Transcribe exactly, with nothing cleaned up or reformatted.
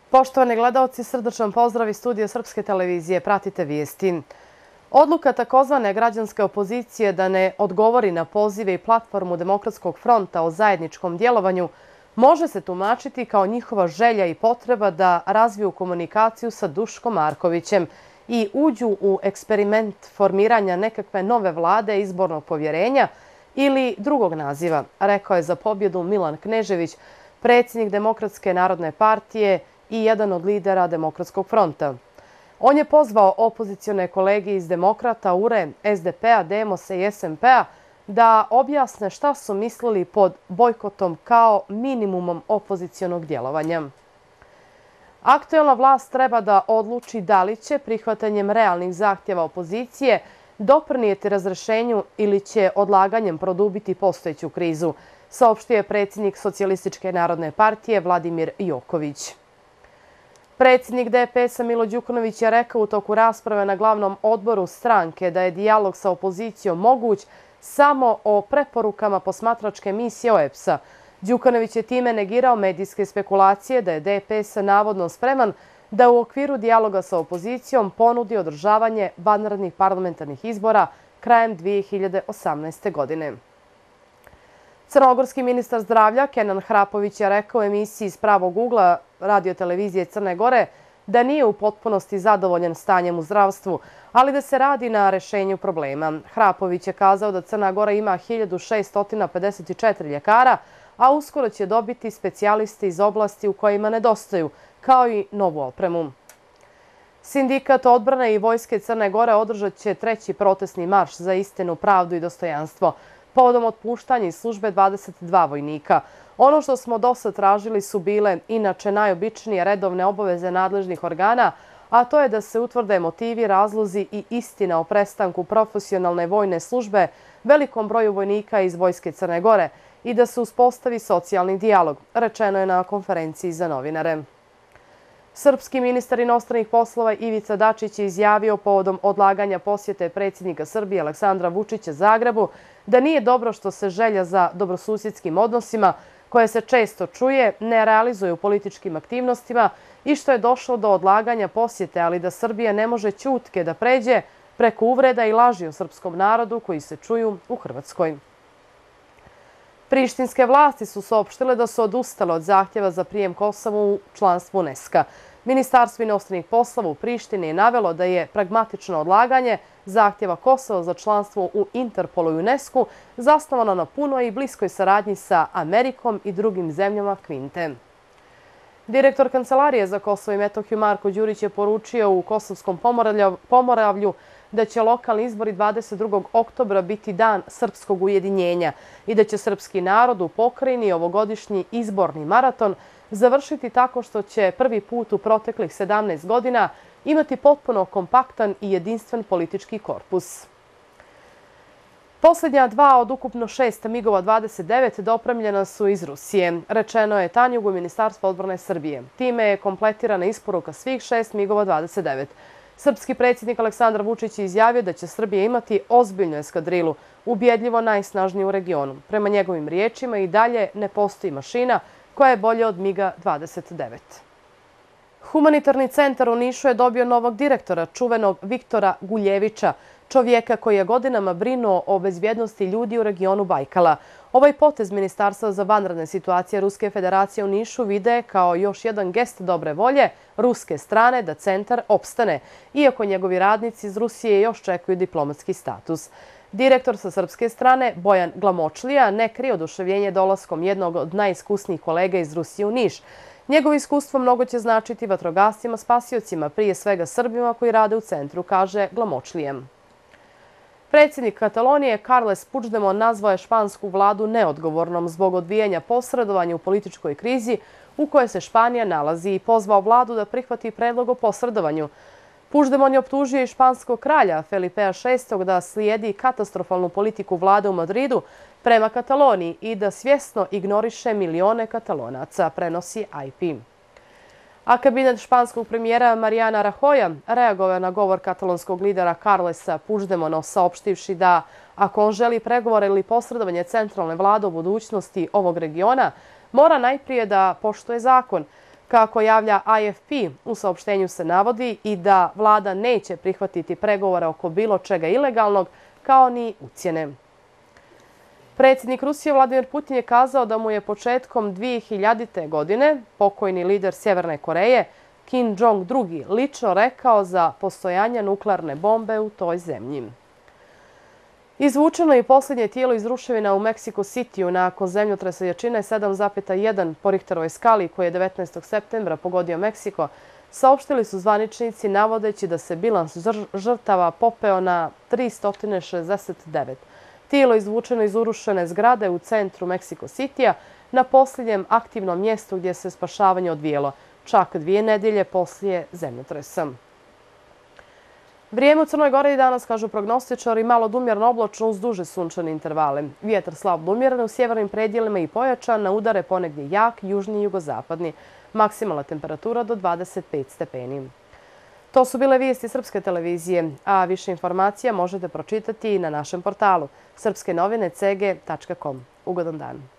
Poštovani gledaoci, srdačan pozdrav iz studija Srpske televizije. Pratite vijesti. Odluka takozvane građanske opozicije da ne odgovori na pozive i platformu Demokratskog fronta o zajedničkom djelovanju može se tumačiti kao njihova želja i potreba da razviju komunikaciju sa Duškom Markovićem i uđu u eksperiment formiranja nekakve nove vlade izbornog povjerenja ili drugog naziva, rekao je za pobjedu Milan Knežević, predsjednik Demokratske narodne partije i jedan od lidera Demokratskog fronta. On je pozvao opozicione kolege iz Demokrata, U R E, S D P-a, Demosa i S N P-a da objasne šta su mislili pod bojkotom kao minimumom opozicionog djelovanja. Aktuelna vlast treba da odluči da li će prihvatanjem realnih zahtjeva opozicije doprinijeti razrešenju ili će odlaganjem produbiti postojeću krizu, saopštio je predsjednik Socijalističke narodne partije Vladimir Joković. Predsjednik D P S-a Milo Đukanović je rekao u toku rasprave na glavnom odboru stranke da je dijalog sa opozicijom moguć samo o preporukama posmatračke misije O E B S-a. Đukanović je time negirao medijske spekulacije da je D P S navodno spreman da u okviru dijaloga sa opozicijom ponudi održavanje vanrednih parlamentarnih izbora krajem dvije hiljade osamnaeste. godine. Crnogorski ministar zdravlja Kenan Hrapović je rekao u emisiji iz Pravog ugla radiotelevizije Crne Gore da nije u potpunosti zadovoljan stanjem u zdravstvu, ali da se radi na rešenju problema. Hrapović je kazao da Crna Gora ima hiljadu šesto pedeset četiri ljekara, a uskoro će dobiti specijaliste iz oblasti u kojima nedostaju, kao i novu opremu. Sindikat odbrane i vojske Crne Gore održat će treći protestni marš za istinu, pravdu i dostojanstvo povodom otpuštanja iz službe dvadeset dva vojnika. Ono što smo dosad tražili su bile inače najobičnije redovne obaveze nadležnih organa, a to je da se utvrde motivi, razlozi i istina o prestanku profesionalne vojne službe velikom broju vojnika iz vojske Crne Gore i da se uspostavi socijalni dijalog, rečeno je na konferenciji za novinare. Srpski ministar inostranih poslova Ivica Dačić je izjavio povodom odlaganja posjete predsjednika Srbije Aleksandra Vučića Zagrebu da nije dobro što se želja za dobrosusjedskim odnosima, koje se često čuje, ne realizuje u političkim aktivnostima i što je došlo do odlaganja posjete, ali da Srbija ne može ćutke da pređe preko uvreda i laži o srpskom narodu koji se čuju u Hrvatskoj. Prištinske vlasti su saopštile da su odustale od zahtjeva za prijem Kosova u članstvo UNESCO-a. Ministarstvo inostranih poslova u Prištini je navelo da je pragmatično odlaganje zahtjeva Kosova za članstvo u Interpolu i UNESCO-u zasnovano na punoj i bliskoj saradnji sa Amerikom i drugim zemljama Kvinte. Direktor Kancelarije za Kosovo i Metohiju Marko Đurić je poručio u Kosovskom Pomoravlju da će lokalni izbori dvadeset drugog oktobra biti dan srpskog ujedinjenja i da će srpski narod u pokrajini ovogodišnji izborni maraton završiti tako što će prvi put u proteklih sedamnaest godina imati potpuno kompaktan i jedinstven politički korpus. Posljednja dva od ukupno šest migova dvadeset devet dopremljena su iz Rusije, rečeno je Tanjugu Ministarstva odbrane Srbije. Time je kompletirana isporuka svih šest migova dvadeset devet. Srpski predsjednik Aleksandar Vučić je izjavio da će Srbija imati ozbiljnu eskadrilu, ubjedljivo najsnažniju u regionu. Prema njegovim riječima i dalje ne postoji mašina koja je bolja od miga dvadeset devet. Humanitarni centar u Nišu je dobio novog direktora, čuvenog Viktora Guljevića, čovjeka koji je godinama brinuo o bezbjednosti ljudi u regionu Bajkala. Ovaj potez Ministarstva za vanredne situacije Ruske federacije u Nišu vide kao još jedan gest dobre volje ruske strane da centar opstane, iako njegovi radnici iz Rusije još čekuju diplomatski status. Direktor sa srpske strane, Bojan Glamočlija, ne krije oduševljenje dolaskom jednog od najiskusnijih kolega iz Rusije u Niš. Njegovo iskustvo mnogo će značiti vatrogascima, spasiocima, prije svega Srbima koji rade u centru, kaže Glamočlijem. Predsjednik Katalonije Carles Puigdemont nazvao je špansku vladu neodgovornom zbog odbijanja posredovanja u političkoj krizi u kojoj se Španija nalazi i pozvao vladu da prihvati predlog o posredovanju. Puigdemont je optužio i španskog kralja Felipea šestog da slijedi katastrofalnu politiku vlade u Madridu prema Kataloniji i da svjesno ignoriše milione Katalonaca, prenosi I P. A kabinet španskog premijera Mariana Rajoya reagovao na govor katalonskog lidera Carlesa Puigdemonta, saopštivši da ako on želi pregovore ili posredovanje centralne vlade u budućnosti ovog regiona, mora najprije da poštuje zakon. Kako javlja A F P, u saopštenju se navodi i da vlada neće prihvatiti pregovore oko bilo čega ilegalnog, kao ni ucjene. Predsjednik Rusije Vladimir Putin je kazao da mu je početkom dvije hiljadite. godine pokojni lider Sjeverne Koreje Kim Jong-drugi lično rekao za postojanje nuklearne bombe u toj zemlji. Izvučeno je i posljednje tijelo iz ruševina u Meksiko Cityu nakon zemljotresa jačine sedam zarez jedan po Richterovoj skali koji je devetnaestog septembra pogodio Meksiko, saopštili su zvaničnici navodeći da se bilans žrtava popeo na tristo šezdeset devet. Tijelo izvučeno iz urušene zgrade u centru Meksiko Cityja na posljednjem aktivnom mjestu gdje se spašavanje odvijelo, čak dvije nedelje poslije zemljotresa. Vrijeme u Crnoj Gori danas, kažu prognostičari, malo odumjerno oblačno uz duže sunčane intervale. Vjetar slab odumjeren u sjevernim predjelima i pojačan, na udare ponegdje jak, južni i jugozapadni. Maksimalna temperatura do dvadeset pet stepeni. To su bile vijesti Srpske televizije, a više informacija možete pročitati i na našem portalu srpske novine c g tačka com. Ugodan dan.